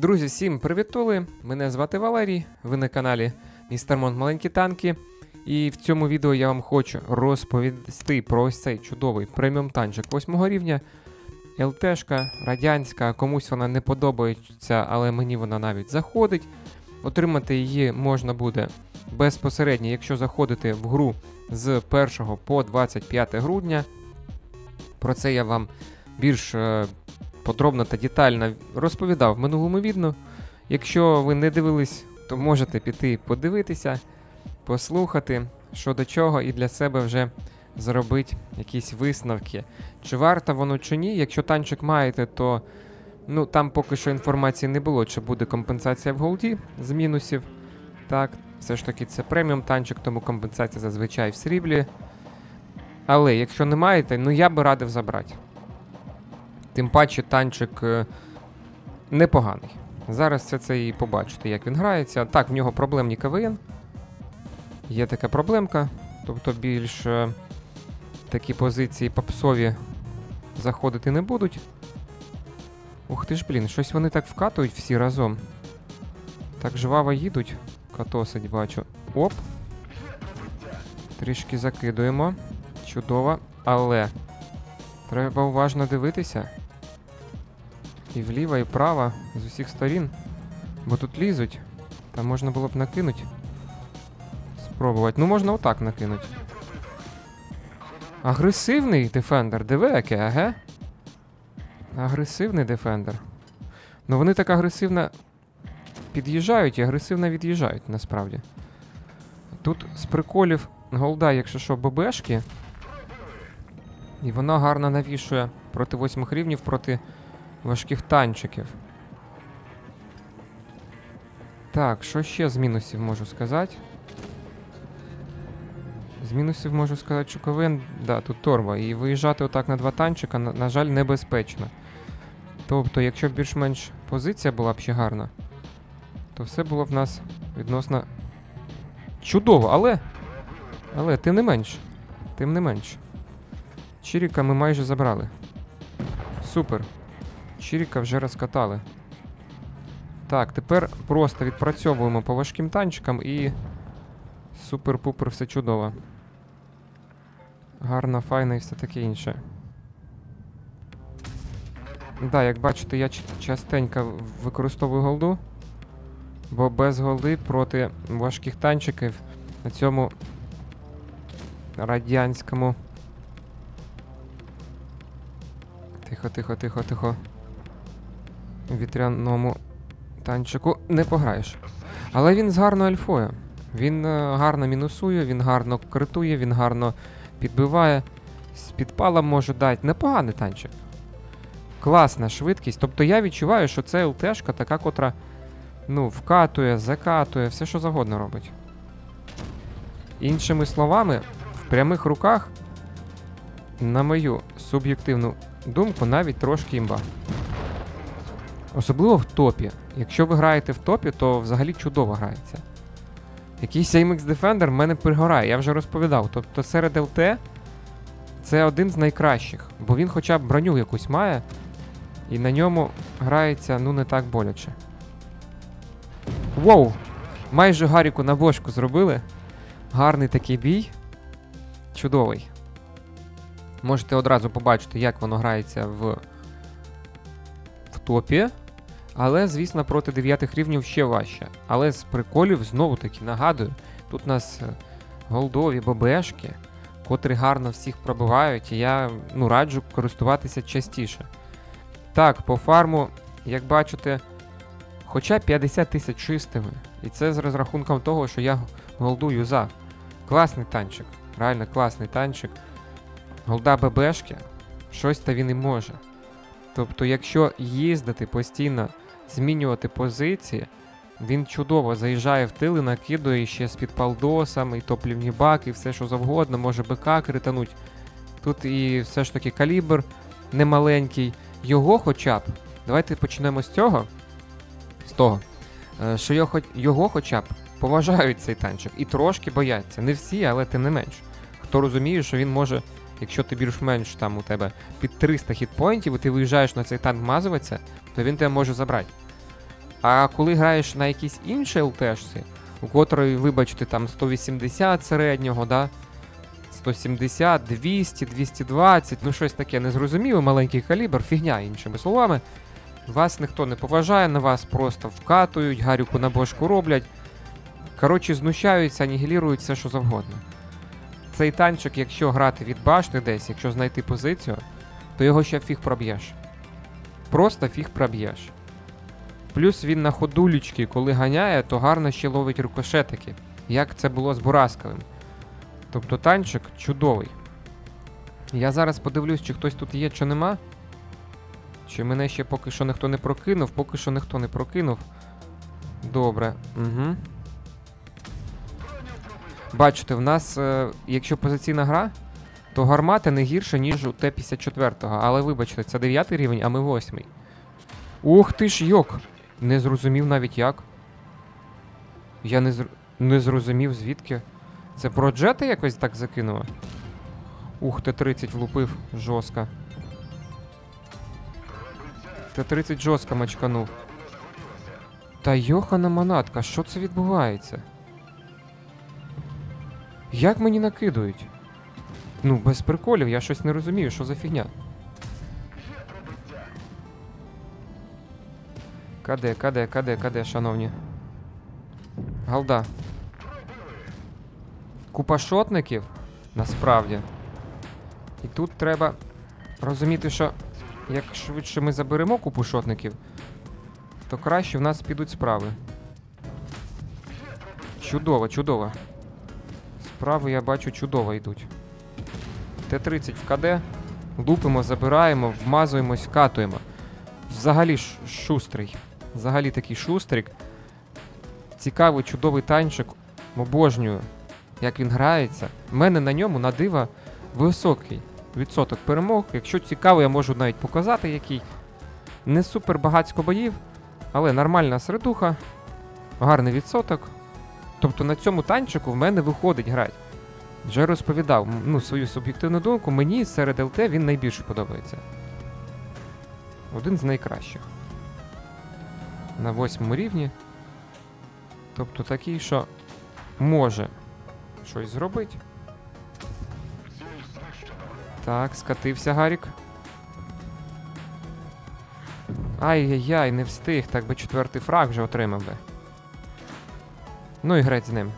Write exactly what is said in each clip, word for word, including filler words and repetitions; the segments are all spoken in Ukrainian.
Друзі, всім привітули! Мене звати Валерій, ви на каналі Містер Монт Маленькі Танки. І в цьому відео я вам хочу розповісти про ось цей чудовий преміум танчик восьмого рівня. ЛТшка, радянська, комусь вона не подобається, але мені вона навіть заходить. Отримати її можна буде безпосередньо, якщо заходити в гру з першого по двадцять п'яте грудня. Про це я вам більш е, подробно та детально розповідав в минулому відео. Якщо ви не дивились, то можете піти подивитися, послухати, що до чого, і для себе вже зробити якісь висновки. Чи варто воно, чи ні. Якщо танчик маєте, то ну, там поки що інформації не було, чи буде компенсація в голді з мінусів. Так, все ж таки це преміум танчик, тому компенсація зазвичай в сріблі. Але якщо не маєте, ну я би радив забрати. Тим паче танчик е, непоганий. Зараз все це і побачите, як він грається. Так, в нього проблемні КВН. Є така проблемка. Тобто більш е, такі позиції попсові заходити не будуть. Ух ти ж, блін, щось вони так вкатують всі разом. Так жваво їдуть. Катосить, бачу. Оп. Трішки закидуємо. Чудово. Але треба уважно дивитися. І вліво, і вправо, з усіх сторін. Бо тут лізуть. Там можна було б накинути. Спробувати. Ну, можна отак накинути. Агресивний дефендер. Диви, яке, аге? Агресивний дефендер. Ну, вони так агресивно під'їжджають і агресивно від'їжджають, насправді. Тут з приколів голда, якщо що, ББшки. І вона гарно навішує проти восьмих рівнів, проти важких танчиків. Так, що ще з мінусів можу сказати? З мінусів можу сказати, що КВН, да, тут торба. І виїжджати отак на два танчика, на, на жаль, небезпечно. Тобто, якщо б більш-менш позиція була б ще гарна, то все було б в нас відносно чудово, але, але тим не менш, тим не менш. Чиріка ми майже забрали. Супер. Чиріка вже розкатали. Так, тепер просто відпрацьовуємо по важким танчикам і супер-пупер, все чудово. Гарно, файно і все таке інше. Да, як бачите, я частенько використовую голду, бо без голди проти важких танчиків на цьому радянському... Тихо, тихо, тихо, тихо. Вітряному танчику не пограєш. Але він з гарною альфою. Він е, гарно мінусує, він гарно критує, він гарно підбиває. З підпалом може дати. Непоганий танчик. Класна швидкість. Тобто я відчуваю, що це ЛТшка така, котра ну, вкатує, закатує, все що завгодно робить. Іншими словами, в прямих руках, на мою суб'єктивну думку, навіть трошки імба. Особливо в топі. Якщо ви граєте в топі, то взагалі чудово грається. Якийсь ей ем ікс Defender в мене пригорає, я вже розповідав. Тобто серед ел те це один з найкращих, бо він хоча б броню якусь має, і на ньому грається, ну, не так боляче. Воу! Майже Гаріку на бошку зробили. Гарний такий бій. Чудовий. Можете одразу побачити, як воно грається в, в топі. Але, звісно, проти дев'ятих рівнів ще важче. Але з приколів, знову-таки, нагадую, тут у нас голдові ББшки, котрі гарно всіх пробивають, і я ну, раджу користуватися частіше. Так, по фарму, як бачите, хоча п'ятдесят тисяч чистими. І це з розрахунком того, що я голду юзав. Класний танчик, реально класний танчик. Голда ББшки, щось то він і може. Тобто, якщо їздити постійно, змінювати позиції, він чудово заїжджає в тили, накидує ще з підпалдосом, і топлівні баки, і все що завгодно, може БК критануть. Тут і все ж таки калібр немаленький. Його хоча б, давайте почнемо з цього, з того, що його, його хоча б поважають цей танчик і трошки бояться. Не всі, але тим не менш. Хто розуміє, що він може... Якщо ти більш-менш там у тебе під триста хітпоінтів, і ти виїжджаєш на цей танк мазуватися, то він тебе може забрати. А коли граєш на якійсь іншій ЛТшці, у котрої, вибачте, там сто вісімдесят середнього, да? сто сімдесят, двісті, двісті двадцять, ну щось таке незрозуміле, маленький калібр, фігня, іншими словами. Вас ніхто не поважає, на вас просто вкатують, гарюку на бошку роблять. Коротше, знущаються, анігілірують все, що завгодно. Цей танчик, якщо грати від башти десь, якщо знайти позицію, то його ще фіг проб'єш. Просто фіг проб'єш. Плюс він на ходулечки, коли ганяє, то гарно ще ловить рикошетики, як це було з Бурасковим. Тобто танчик чудовий. Я зараз подивлюсь, чи хтось тут є, чи нема. Чи мене ще поки що ніхто не прокинув, поки що ніхто не прокинув. Добре. Угу. Бачите, в нас, е, якщо позиційна гра, то гармата не гірша, ніж у Т п'ятдесят чотири. Але вибачте, це дев'ятий рівень, а ми восьмий. Ух ти ж, йок! Не зрозумів навіть як. Я не, зр... не зрозумів звідки. Це про джети якось так закинуло? Ух, Т тридцять влупив жорстко. Т тридцять жорстко мачканув. Та йохана манатка, що це відбувається? Як мені накидують? Ну, без приколів, я щось не розумію, що за фігня. Каде, каде, каде, каде, шановні? Галда. Купа шотників, насправді. І тут треба розуміти, що як швидше ми заберемо купу шотників, то краще в нас підуть справи. Чудово, чудово. Справи, я бачу, чудово йдуть. Т тридцять в КД. Лупимо, забираємо, вмазуємось, катуємо. Взагалі ш шустрий. Взагалі такий шустрик. Цікавий, чудовий танчик. Обожнюю, як він грається. У мене на ньому, на диво, високий відсоток перемог. Якщо цікаво, я можу навіть показати, який. Не супер багатько боїв, але нормальна середуха. Гарний відсоток. Тобто на цьому танчику в мене виходить грати. Вже розповідав, ну, свою суб'єктивну думку, мені серед ЛТ він найбільше подобається. Один з найкращих. На восьмому рівні. Тобто такий, що може щось зробити. Так, скатився Гарік. Ай-яй-яй, не встиг, так би четвертий фраг вже отримав би. Ну і греть з ним.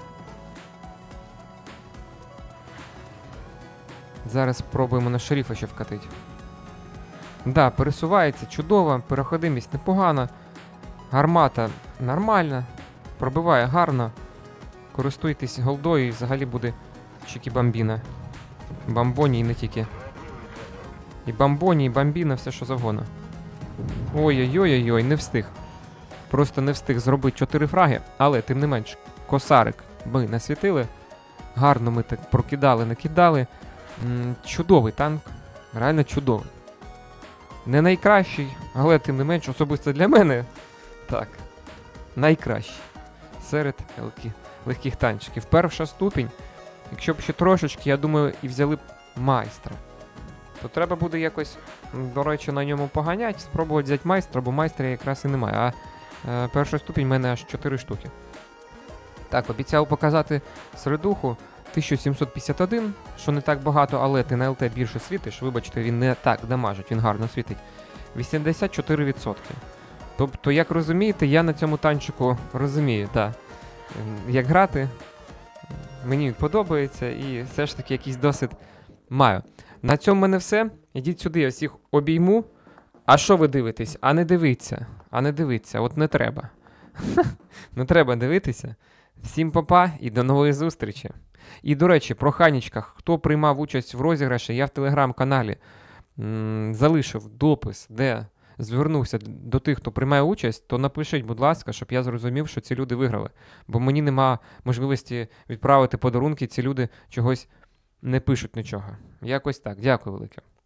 Зараз спробуємо на шерифа ще вкатити. Да, пересувається чудово, переходимість непогана. Гармата нормальна, пробиває гарно. Користуйтесь голдою і взагалі буде чики-бамбіна. Бамбоні і не тільки. І бамбоні, і бамбіна, все що завгодно. Ой-ой-ой-ой, не встиг. Просто не встиг зробити чотири фраги, але тим не менш, косарик ми насвітили. Гарно ми так прокидали, накидали. М-м, чудовий танк, реально чудовий. Не найкращий, але тим не менш, особисто для мене, так, найкращий серед легких, легких танчиків. Перша ступінь, якщо б ще трошечки, я думаю, і взяли б майстра. То треба буде якось, до речі, на ньому поганяти, спробувати взяти майстра, бо майстра якраз і немає. А е, перша ступінь в мене аж чотири штуки. Так, обіцяв показати середуху. тисяча сімсот п'ятдесят один, що не так багато, але ти на ЛТ більше світиш. Вибачте, він не так дамажить, він гарно світить. вісімдесят чотири відсотки. Тобто, як розумієте, я на цьому танчику розумію, так, як грати. Мені він подобається і все ж таки якийсь досвід маю. На цьому в мене все. Ідіть сюди, я всіх обійму. А що ви дивитесь? А не дивіться. А не дивіться, от не треба. Не треба дивитися. Всім па-па і до нової зустрічі. І, до речі, про ханічках. Хто приймав участь в розіграші, я в телеграм-каналі м- залишив допис, де звернувся до тих, хто приймає участь, то напишіть, будь ласка, щоб я зрозумів, що ці люди виграли. Бо мені нема можливості відправити подарунки, ці люди чогось не пишуть нічого. Якось так. Дякую велике.